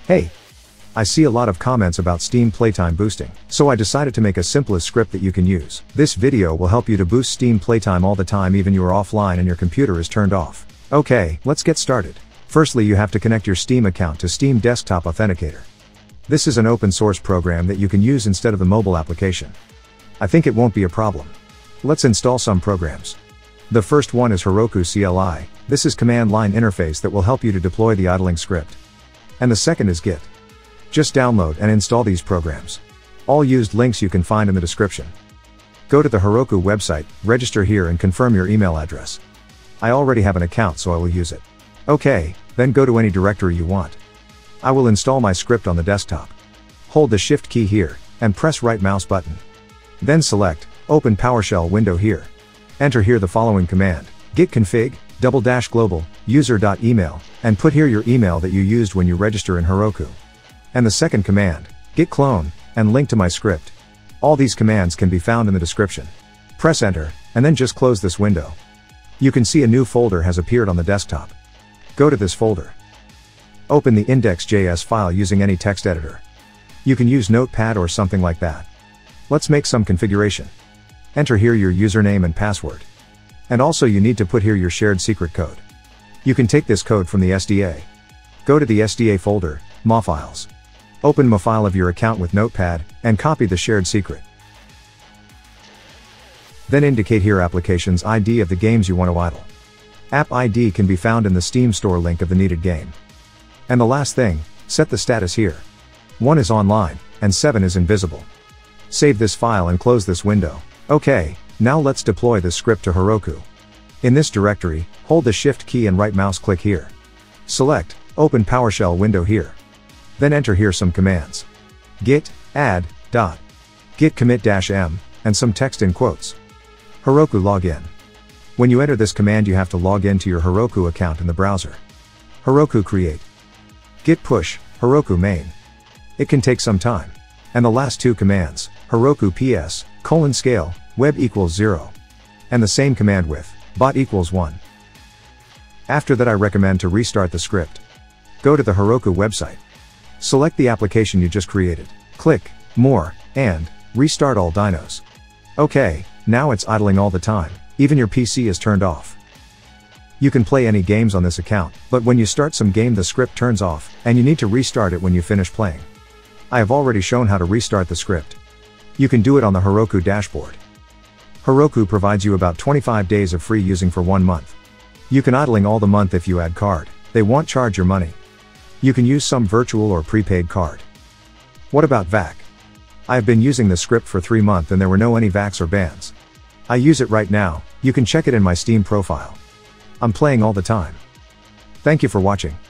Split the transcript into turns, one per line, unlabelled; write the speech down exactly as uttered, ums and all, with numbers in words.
Hey! I see a lot of comments about Steam playtime boosting, so I decided to make a simplest script that you can use. This video will help you to boost Steam playtime all the time even you are offline and your computer is turned off. Okay, let's get started. Firstly, you have to connect your Steam account to Steam Desktop Authenticator. This is an open source program that you can use instead of the mobile application. I think it won't be a problem. Let's install some programs. The first one is Heroku C L I. This is command line interface that will help you to deploy the idling script. And the second is Git. Just download and install these programs. All used links you can find in the description. Go to the Heroku website, register here and confirm your email address. I already have an account so I will use it. Okay, then go to any directory you want. I will install my script on the desktop. Hold the Shift key here, and press right mouse button. Then select, open PowerShell window here. Enter here the following command, git config, double dash global, user.email, and put here your email that you used when you register in Heroku. And the second command, git clone, and link to my script. All these commands can be found in the description. Press enter, and then just close this window. You can see a new folder has appeared on the desktop. Go to this folder. Open the index dot J S file using any text editor. You can use Notepad or something like that. Let's make some configuration. Enter here your username and password. And also you need to put here your shared secret code. You can take this code from the S D A. Go to the S D A folder, M A files. Open M A file of your account with Notepad, and copy the shared secret. Then indicate here application's I D of the games you want to idle. App I D can be found in the Steam store link of the needed game. And the last thing, set the status here. one is online, and seven is invisible. Save this file and close this window. Okay, now let's deploy this script to Heroku. In this directory, hold the Shift key and right mouse click here. Select, open PowerShell window here. Then enter here some commands. Git, add, dot, git commit dash m, and some text in quotes. Heroku login. When you enter this command you have to log in to your Heroku account in the browser. Heroku create. Git push, Heroku main. It can take some time. And the last two commands, Heroku ps, colon scale, web equals zero. And the same command with, bot equals one. After that I recommend to restart the script. Go to the Heroku website. Select the application you just created. Click, more, and, restart all dynos. Okay, now it's idling all the time, even your P C is turned off. You can play any games on this account, but when you start some game the script turns off, and you need to restart it when you finish playing. I have already shown how to restart the script. You can do it on the Heroku dashboard. Heroku provides you about twenty-five days of free using for one month. You can idling all the month if you add card, they won't charge your money. You can use some virtual or prepaid card. What about V A C? I have been using the script for three months and there were no any V A Cs or bans. I use it right now, you can check it in my Steam profile. I'm playing all the time. Thank you for watching.